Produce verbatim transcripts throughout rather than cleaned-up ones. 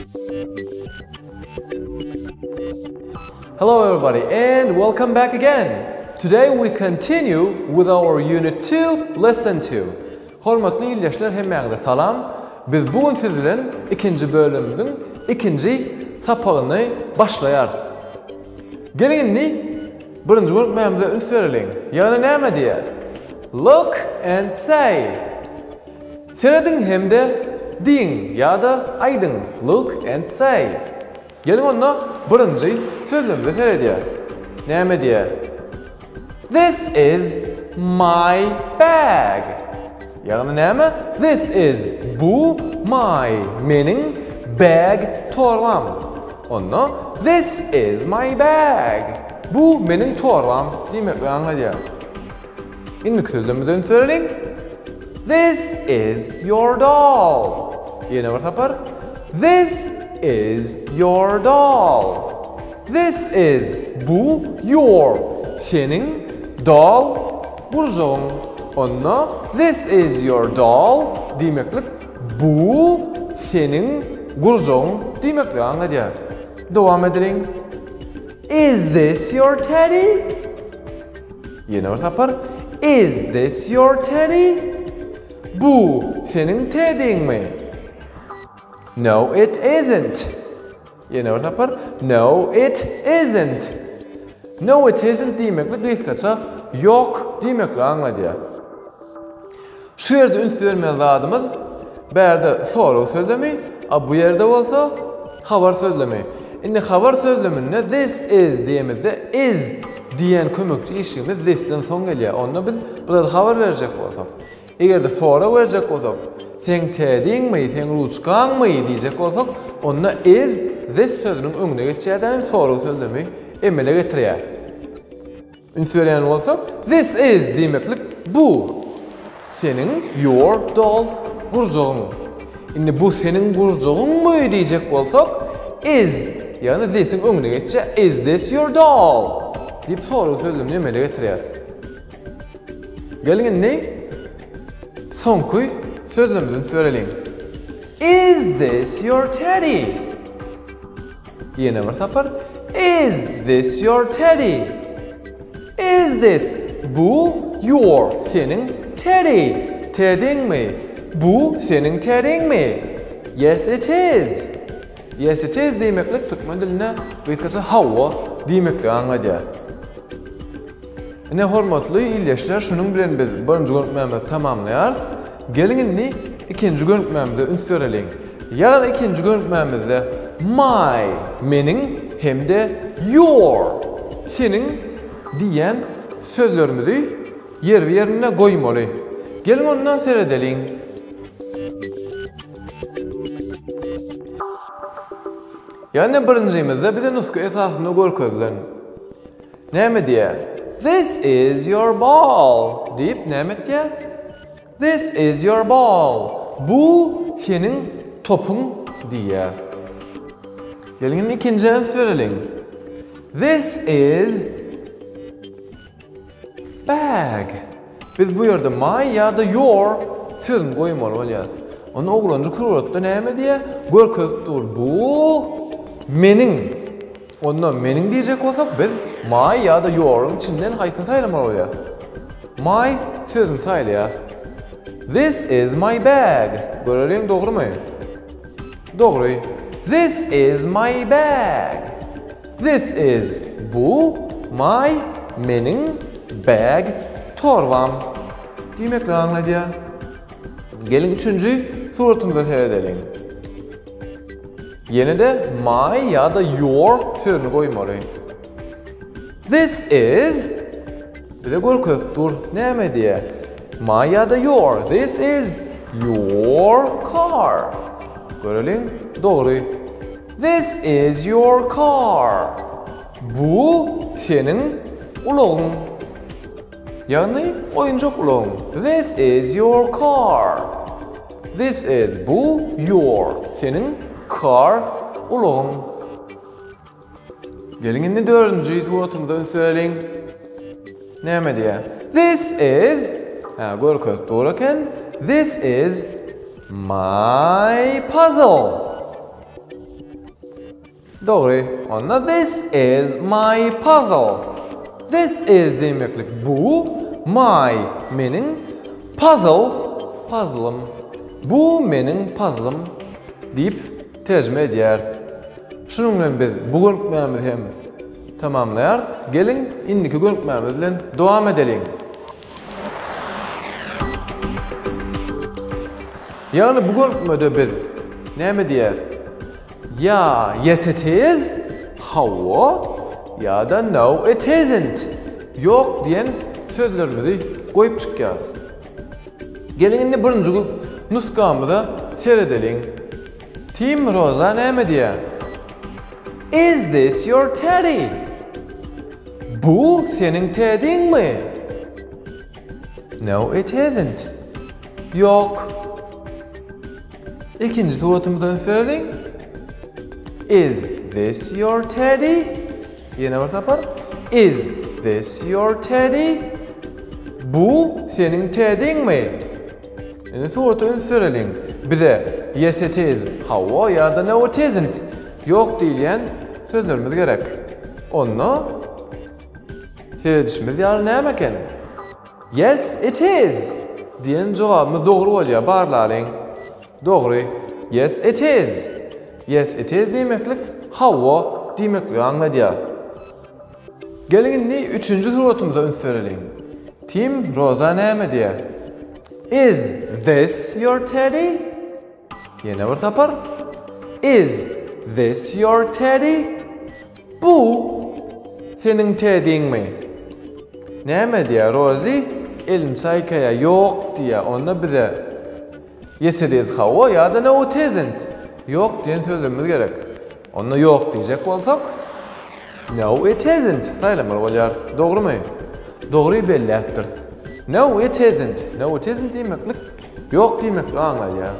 Hello everybody and welcome back again. Today we continue with our unit two, lesson two. Hormatly ilişkiler hemmeğde salam. Biz bugün sizden ikinci bölümümüzün ikinci sapağını başlayarız. Gelin ni birinci gün mehmize üns verelim. Yani neyme diye? Look and say. Seredin hem de din ya da aydın. Look and say. Gelin onunla birinci sözlümüze seyrediyoruz. Neyme diye? This is my bag. Yani neyme? This is bu my mening bag torbam. Onunla this is my bag. Bu mening torbam demekle anlayacağım. İndik sözlümüze söyleyin. This is your doll. Yine bir sefer. This is your doll. This is bu your senin doll burcuğun. Onunla this is your doll demeklik bu senin burcuğun demeklik anlayacağım. Devam edelim. Is this your teddy? Yine bir sefer. Is this your teddy? Bu senin teddy'in mi? No, it isn't. Yine bir sefer. No, it isn't. No, it isn't demekle değilkaça yok demekle anlayacağım. Şu yerde üns vermeli adımız bir yerde soru sözlemi, bu yerde olsa haber sözlemi. Şimdi haber sözleminde this is diyemizde is diyen kömekçi işimiz this'ten son geliyor. Onunla biz burada haber verecek olsak. Eğer de soru verecek olsak, sen tedin mi, sen ruçkan mı diyecek olsak, onunla is this sözünün önüne geçeceğinden soru sözlemi emele getiriyor. Üns veren olsak, this is demeklik bu. Senin your doll burcuğun. Şimdi bu senin burcuğun mu diyecek olsak, is yani this'in önüne geçeceği is this your doll deyip soru sözlümünü emele getiriyoruz. Gelin ne? Son kuy sözlümümüzün söyleyin. Is this your teddy? Yine bir sefer. Is this your teddy? Is this bu your senin teddy? Teddy'in mi? Bu senin teddy'in mi? Yes it is. Yes it is demeklik Türkmen diline birkaç hava demekle anlayacağız. Ne hormatly ilişkiler şunun bilen biz birinci görünmemizi tamamlayarız. Gelin ni ikinci görünmemizi üns verelim. Yani ikinci görünmemizde my mening hem de your senin diyen sözlerimizi yer ve yerine koymalı. Gelin ondan seyredelim. Yani birincimizde bize nuska esasını görkezlen. Neyme diye? This is your ball deyip neymet diye? This is your ball. Bu senin topun diye. Gelin ikinci ens verelim. This is bag. Biz bu yerde my ya da your sözünü koymalı olacağız. Onu oğlanca kurulatda neyme diye? Görkezdir bu menin. Ondan menin diyecek olsak biz my ya da your'un içinden haysını saylamalı olacağız. My sözünü saylayacağız. This is my bag. Görelim doğru mu? Doğru. This is my bag. This is bu my menin bag torbam. Demekle anlayacağız. Gelin üçüncü suratımıza seyredelim. Yine de my ya da your sözünü koymalı. This is bir de görkez dur neyme diye? My ya da your. This is your car. Görelim. Doğru. This is your car. Bu senin ulağın. Yani oyuncak ulağın. This is your car. This is bu your senin car ulağın. Gelin şimdi dördüncü tuvatımızdan söyleyin. Neyme diye? This is ha görkez doğruken this is my puzzle. Doğru. Onna this is my puzzle. This is demeklik bu, my mening, puzzle, puzzle'ım. Bu mening puzzle'ım deyip tercüme edýär. Şunun bilen biz bu görnükmämizi hem tamamlayar. Gelin indiki görnükmämiz bilen dowam edelim. Yani bu görnükmede biz näme diýär? Ya yes it is, hawa ya da no it isn't. Yok diyen sözlerimizi koyup çıkýarys. Gelin indi birinji nuskamyda seredelim. Tim Rosa näme diýär? Is this your teddy? Bu senin teddyň mi? No it isn't. Yok. İkinci suratımızdan serelim. Is this your teddy? Yine var sapar. Is this your teddy? Bu senin teddyň mi? Yani suratını serelim. Bize yes it is, hawa ya da no it isn't. Yok diýen sözlerimiz gerek. Onu seredişimiz ýaly näme eken? Yes it is diýen jogabymyz dogry bolýar. Barlaryň. Dogry. Yes it is. Yes it is demeklik hawa demeklik anladýar. Gelin indi üçüncü suratymyza üns berelim. Tim Rosa näme diýär? Is this your teddy? Yine bir sapar. Is this your teddy? Bu senin teddyň mi? Näme diýär Rosie? Elin çaykaya yok diýär. Onda bize yes it is hawa ya da no it isn't. Yok diýen sözlerimiz gerek. Onda yok diýjek bolsak, no it isn't. Taýlamar bolýar. Dogrymy? Dogry belläpdir. No it isn't. No it isn't demeklik yok demeklik anlaýar.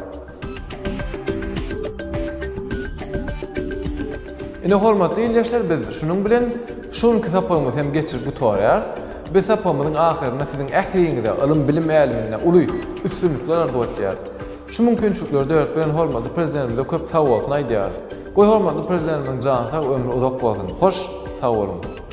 Ine hormatly dinleýärler, biz şunun bilen şunky sapamyzy hem geçirip gutarýar. Biz sapamyzyň ahyryna siziň ähliňizde, ilim bilim älminde uly üstünlikler ardy etýär. Şu mümkinçilikleri dörp bilen hormatly prezidentimize köp sag bolsun aýdýar. Goý hormatly prezidentimiň jany sag, ömrü uzak bolsun. Hoş, sag bolun.